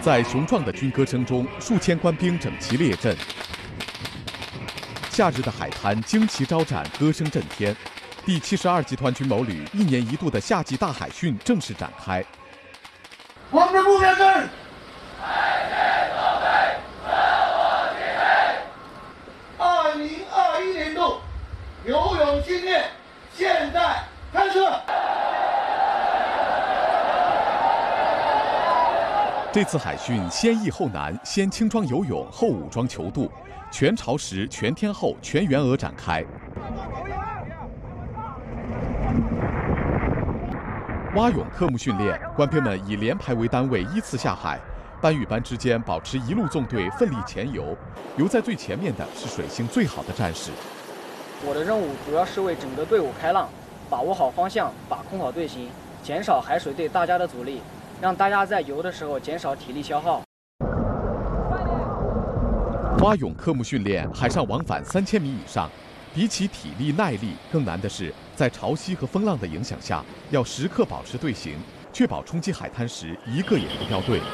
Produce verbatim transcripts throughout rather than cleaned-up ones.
在雄壮的军歌声中，数千官兵整齐列阵。夏日的海滩旌旗招展，歌声震天。第七十二集团军某旅一年一度的夏季大海训正式展开。 我们的目标是。 二零二一年度游泳训练现在开始。 这次海训先易后难，先轻装游泳，后武装泅渡，全潮时、全天候、全员额展开。蛙泳科目训练，官兵们以连排为单位依次下海。 班与班之间保持一路纵队，奋力前游。游在最前面的是水性最好的战士。 我的任务主要是为整个队伍开浪，把握好方向，把控好队形，减少海水对大家的阻力，让大家在游的时候减少体力消耗。 蛙泳科目训练，海上往返三千米以上，比起体力耐力，更难的是在潮汐和风浪的影响下，要时刻保持队形，确保冲击海滩时一个也不掉队。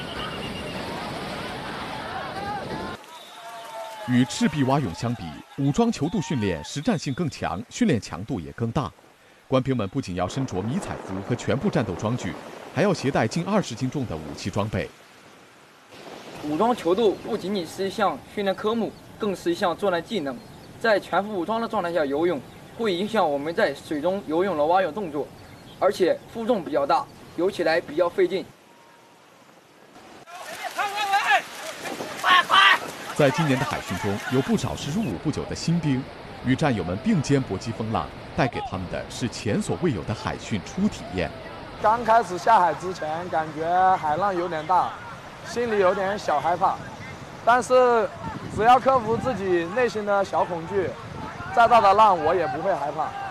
与赤壁蛙泳相比，武装泅渡训练实战性更强，训练强度也更大。官兵们不仅要身着迷彩服和全部战斗装具，还要携带近二十斤重的武器装备。 武装泅渡不仅仅是一项训练科目，更是一项作战技能。在全副武装的状态下游泳，会影响我们在水中游泳的蛙泳动作，而且负重比较大，游起来比较费劲。 在今年的海训中，有不少是入伍不久的新兵，与战友们并肩搏击风浪，带给他们的是前所未有的海训初体验。 刚开始下海之前，感觉海浪有点大，心里有点小害怕，但是只要克服自己内心的小恐惧，再大的浪我也不会害怕。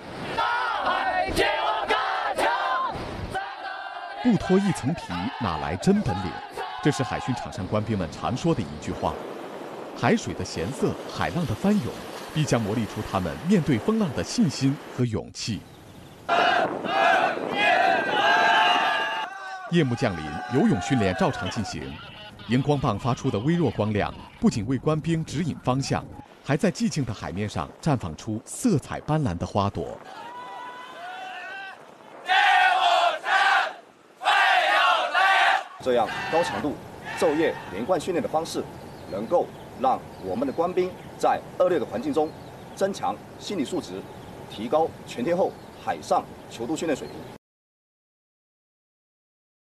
不脱一层皮，哪来真本领？这是海训场上官兵们常说的一句话。 海水的咸涩，海浪的翻涌，必将磨砺出他们面对风浪的信心和勇气。夜幕降临，游泳训练照常进行。荧光棒发出的微弱光亮，不仅为官兵指引方向，还在寂静的海面上绽放出色彩斑斓的花朵。 这样高强度、昼夜连贯训练的方式，能够 让我们的官兵在恶劣的环境中增强心理素质，提高全天候海上泅渡训练水平。